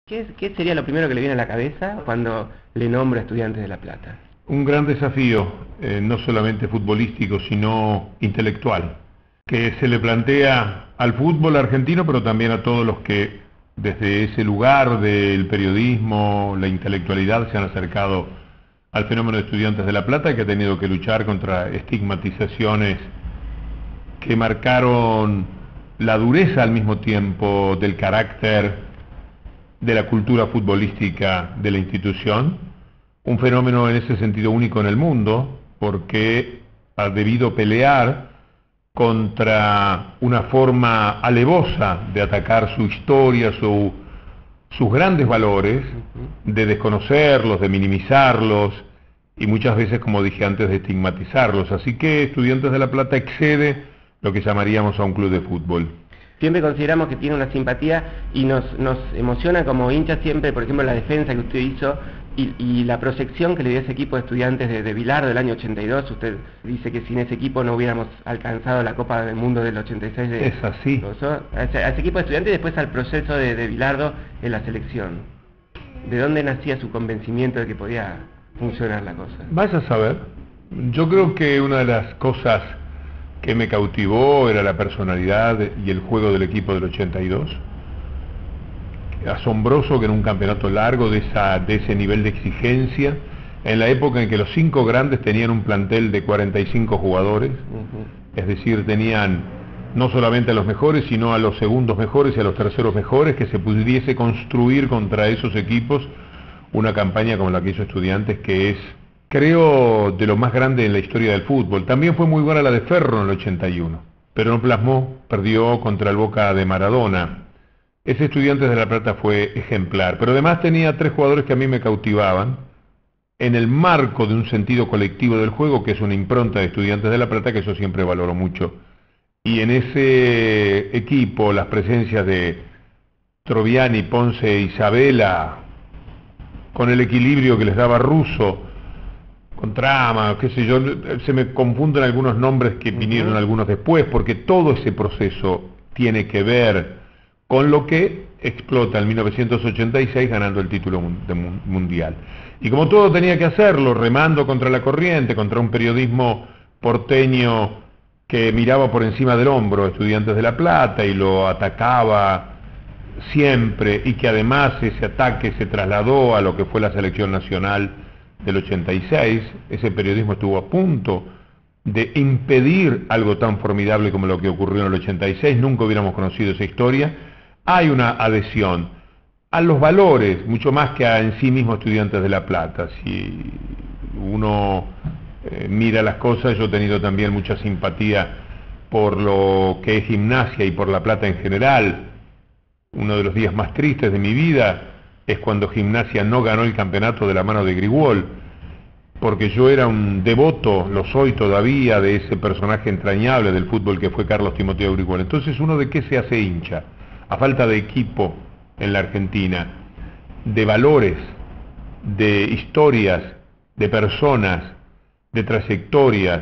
¿Qué sería lo primero que le viene a la cabeza cuando le nombra Estudiantes de La Plata? Un gran desafío, no solamente futbolístico, sino intelectual, que se le plantea al fútbol argentino, pero también a todos los que desde ese lugar del periodismo, la intelectualidad, se han acercado al fenómeno de Estudiantes de La Plata, que ha tenido que luchar contra estigmatizaciones que marcaron la dureza al mismo tiempo del carácter de la cultura futbolística de la institución, un fenómeno en ese sentido único en el mundo, porque ha debido pelear contra una forma alevosa de atacar su historia, sus grandes valores, de desconocerlos, de minimizarlos y muchas veces, como dije antes, de estigmatizarlos. Así que Estudiantes de La Plata excede lo que llamaríamos a un club de fútbol. Siempre consideramos que tiene una simpatía y nos emociona como hinchas siempre, por ejemplo, la defensa que usted hizo y la proyección que le dio ese equipo de Estudiantes de Bilardo del año 82. Usted dice que sin ese equipo no hubiéramos alcanzado la Copa del Mundo del 86. Es así. A ese equipo de Estudiantes y después al proceso de Bilardo en la selección. ¿De dónde nacía su convencimiento de que podía funcionar la cosa? Vaya a saber. Yo creo que una de las cosas que me cautivó era la personalidad y el juego del equipo del 82. Asombroso que en un campeonato largo de ese nivel de exigencia, en la época en que los 5 grandes tenían un plantel de 45 jugadores, es decir, tenían no solamente a los mejores, sino a los segundos mejores y a los terceros mejores, que se pudiese construir contra esos equipos una campaña como la que hizo Estudiantes, que es, creo, de lo más grande en la historia del fútbol. También fue muy buena la de Ferro en el 81, pero no plasmó, perdió contra el Boca de Maradona. Ese Estudiantes de La Plata fue ejemplar, pero además tenía 3 jugadores que a mí me cautivaban, en el marco de un sentido colectivo del juego, que es una impronta de Estudiantes de La Plata, que yo siempre valoro mucho. Y en ese equipo, las presencias de Troviani, Ponce e Isabela, con el equilibrio que les daba Russo, con Trama, qué sé yo, se me confunden algunos nombres que vinieron algunos después, porque todo ese proceso tiene que ver con lo que explota en 1986 ganando el título mundial. Y como todo tenía que hacerlo, remando contra la corriente, contra un periodismo porteño que miraba por encima del hombro a Estudiantes de La Plata y lo atacaba siempre, y que además ese ataque se trasladó a lo que fue la selección nacional del 86, ese periodismo estuvo a punto de impedir algo tan formidable como lo que ocurrió en el 86, nunca hubiéramos conocido esa historia. Hay una adhesión a los valores, mucho más que a en sí mismo Estudiantes de La Plata. Si uno mira las cosas, yo he tenido también mucha simpatía por lo que es Gimnasia y por La Plata en general. Uno de los días más tristes de mi vida es cuando Gimnasia no ganó el campeonato de la mano de Grigol, porque yo era un devoto, lo soy todavía, de ese personaje entrañable del fútbol que fue Carlos Timoteo Grigol. Entonces, ¿uno de qué se hace hincha? A falta de equipo en la Argentina, de valores, de historias, de personas, de trayectorias,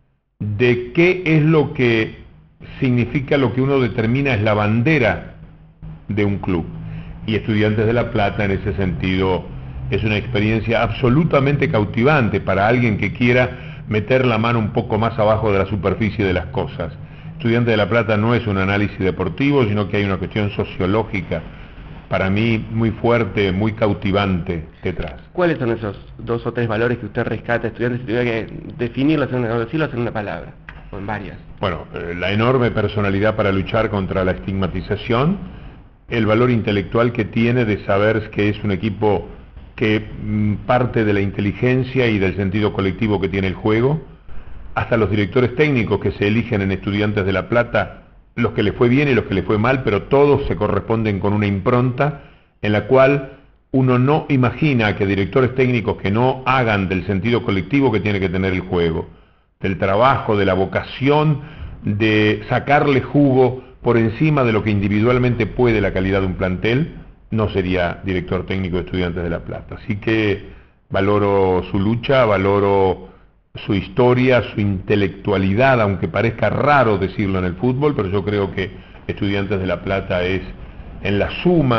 de qué es lo que significa lo que uno determina es la bandera de un club. Y Estudiantes de La Plata en ese sentido es una experiencia absolutamente cautivante para alguien que quiera meter la mano un poco más abajo de la superficie de las cosas. Estudiantes de La Plata no es un análisis deportivo, sino que hay una cuestión sociológica, para mí muy fuerte, muy cautivante detrás. ¿Cuáles son esos 2 o 3 valores que usted rescata, Estudiantes, si tuviera que definirlos o decirlos en una palabra, o en varias? Bueno, la enorme personalidad para luchar contra la estigmatización, el valor intelectual que tiene de saber que es un equipo que parte de la inteligencia y del sentido colectivo que tiene el juego, hasta los directores técnicos que se eligen en Estudiantes de La Plata, los que le fue bien y los que le fue mal, pero todos se corresponden con una impronta en la cual uno no imagina que directores técnicos que no hagan del sentido colectivo que tiene que tener el juego, del trabajo, de la vocación, de sacarle jugo por encima de lo que individualmente puede la calidad de un plantel, no sería director técnico de Estudiantes de La Plata. Así que valoro su lucha, valoro su historia, su intelectualidad, aunque parezca raro decirlo en el fútbol, pero yo creo que Estudiantes de La Plata es, en la suma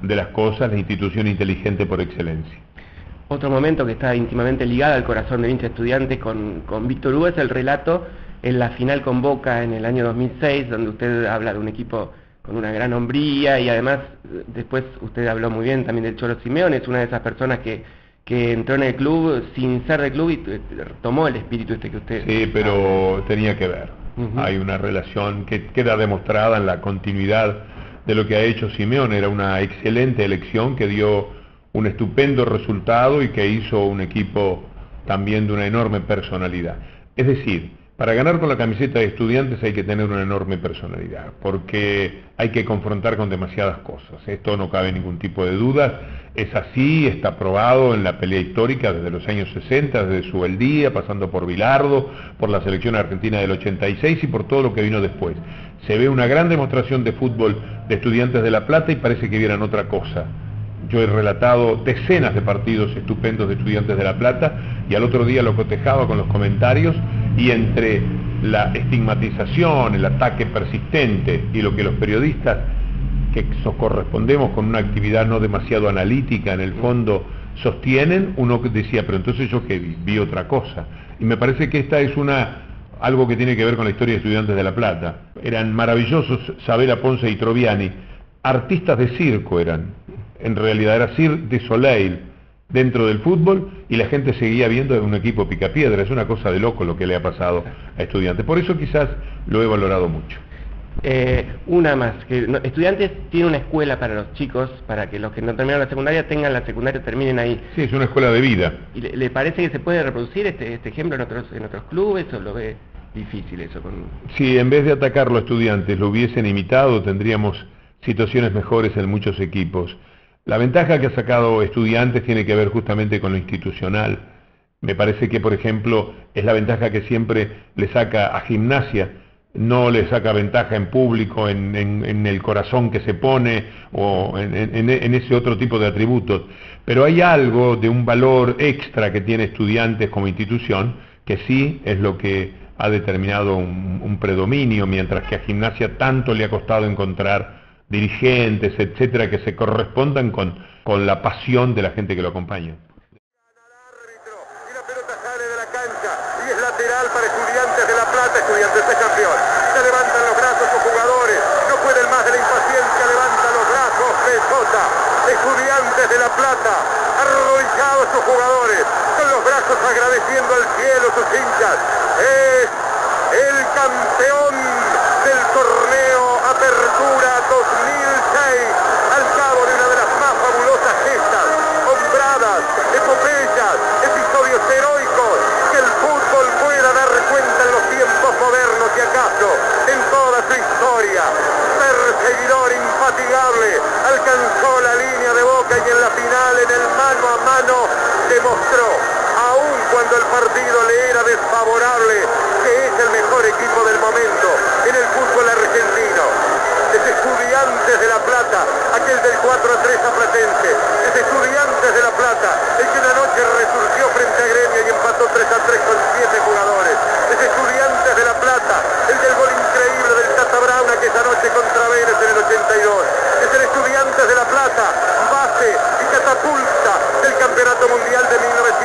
de las cosas, la institución inteligente por excelencia. Otro momento que está íntimamente ligado al corazón del hincha Estudiantes con Víctor Hugo es el relato en la final con Boca en el año 2006, donde usted habla de un equipo con una gran hombría, y además después usted habló muy bien también del Cholo Simeone. Es una de esas personas que entró en el club sin ser del club y tomó el espíritu que usted... Sí, pero tenía que ver. Hay una relación que queda demostrada en la continuidad de lo que ha hecho Simeone. Era una excelente elección que dio un estupendo resultado y que hizo un equipo también de una enorme personalidad. Es decir, para ganar con la camiseta de Estudiantes hay que tener una enorme personalidad, porque hay que confrontar con demasiadas cosas. Esto no cabe ningún tipo de duda. Es así, está probado en la pelea histórica desde los años 60, desde Subeldía, pasando por Bilardo, por la selección argentina del 86 y por todo lo que vino después. Se ve una gran demostración de fútbol de Estudiantes de La Plata y parece que vieran otra cosa. Yo he relatado decenas de partidos estupendos de Estudiantes de La Plata y al otro día lo cotejaba con los comentarios, y entre la estigmatización, el ataque persistente y lo que los periodistas que correspondemos con una actividad no demasiado analítica en el fondo sostienen, uno decía, pero entonces yo que vi otra cosa. Y me parece que esta es algo que tiene que ver con la historia de Estudiantes de La Plata. Eran maravillosos Sabela Ponce y Troviani, artistas de circo eran. En realidad era Cirque du Soleil dentro del fútbol, y la gente seguía viendo un equipo picapiedra. Es una cosa de loco lo que le ha pasado a Estudiantes. Por eso quizás lo he valorado mucho. Una más, Estudiantes tiene una escuela para los chicos, para que los que no terminaron la secundaria tengan la secundaria, terminen ahí. Sí, es una escuela de vida. ¿Y le parece que se puede reproducir este ejemplo en otros clubes, o lo ve difícil eso? Si en vez de atacarlo a Estudiantes lo hubiesen imitado, tendríamos situaciones mejores en muchos equipos. La ventaja que ha sacado Estudiantes tiene que ver justamente con lo institucional. Me parece que, por ejemplo, es la ventaja que siempre le saca a Gimnasia. No le saca ventaja en público, en el corazón que se pone, o en ese otro tipo de atributos. Pero hay algo de un valor extra que tiene Estudiantes como institución, que sí es lo que ha determinado un predominio, mientras que a Gimnasia tanto le ha costado encontrar dirigentes, etcétera, que se correspondan con la pasión de la gente que lo acompaña. Y la pelota sale de la cancha y es lateral para Estudiantes de La Plata. Estudiantes es campeón. Se levantan los brazos sus jugadores, no pueden más de la impaciencia, levantan los brazos, Pesota. Estudiantes de La Plata, arrodillados sus jugadores, con los brazos agradeciendo al cielo sus hinchas. Es el campeón del torneo Apertura 2006, al cabo de una de las más fabulosas gestas, hombradas, epopeyas, episodios heroicos que el fútbol pueda dar cuenta en los tiempos modernos, y acaso en toda su historia. Perseguidor infatigable, alcanzó la línea de Boca, y en la final, en el mano a mano, demostró, aun cuando el partido le era desfavorable, que es el mejor equipo del momento en el fútbol argentino. Es Estudiantes de La Plata, aquel del 4-3 a Platense. Es Estudiantes de La Plata, el que una noche resurgió frente a Gremio y empató 3-3 con 7 jugadores. Es Estudiantes de La Plata, el del gol increíble del Tata Brown aquella noche contra Vélez en el 82. Es el Estudiantes de La Plata, base y catapulta del Campeonato Mundial de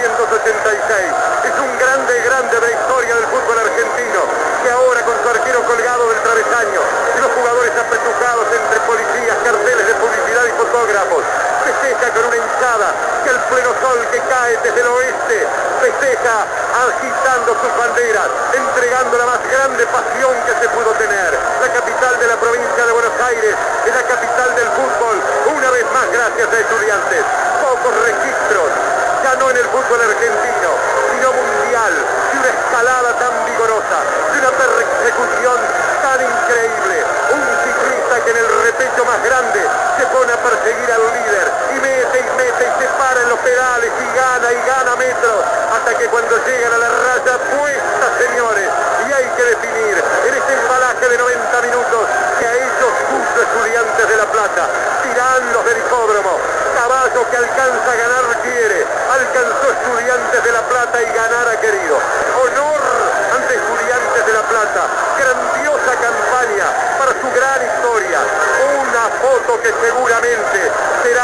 1986. Es un grande de la historia del fútbol argentino, que ahora, con su arquero colgado del travesaño y los jugadores apretujados entre policías, carteles de publicidad y fotógrafos, festeja con una hinchada que el pleno sol que cae desde el oeste festeja agitando sus banderas, entregando la más grande pasión que se pudo tener. La capital de la provincia de Buenos Aires es la capital del fútbol, una vez más gracias a Estudiantes. Pocos registros, ya no en el fútbol argentino, sino mundial, de una escalada tan vigorosa, de una persecución tan increíble. Un ciclista que en el repecho más grande se pone a perseguir al líder, y mete y se para en los pedales y gana metros, hasta que cuando llegan a la raya puesta, señores, y hay que definir en este embalaje de 90 minutos que a ellos puso Estudiantes de La Plata. Tiranos del hipódromo, caballo que alcanza a ganar quiere, alcanzó Estudiantes de La Plata y ganar ha querido. Honor ante Estudiantes de La Plata, grandiosa campaña para su gran historia, una foto que seguramente será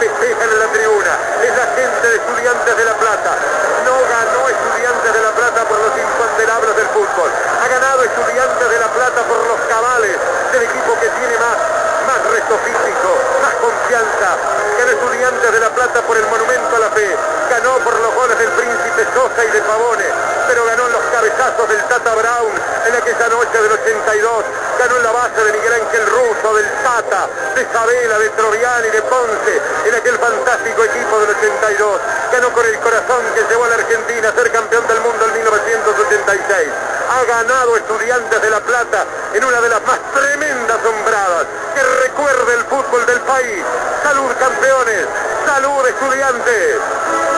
festejan en la tribuna. Es la gente de Estudiantes de La Plata. No ganó Estudiantes de La Plata por los imponderables del fútbol. Ha ganado Estudiantes de La Plata por los cabales del equipo que tiene más resto físico, más confianza. Ganó Estudiantes de La Plata por el monumento a la fe. Ganó por los goles del Príncipe Sosa y de Pavone, pero ganó en los cabezazos del Tata Brown en aquella noche del 82. Ganó en la base de Miguel Ángel Russo, del Tata, de Sabela, de Troviani, de Ponce, en aquel fantástico equipo del 82. Ganó con el corazón que llevó a la Argentina a ser campeón del mundo en 1986. Ha ganado Estudiantes de La Plata en una de las más tremendas hombradas que recuerde el fútbol del país. ¡Salud, campeones! ¡Salud, Estudiantes!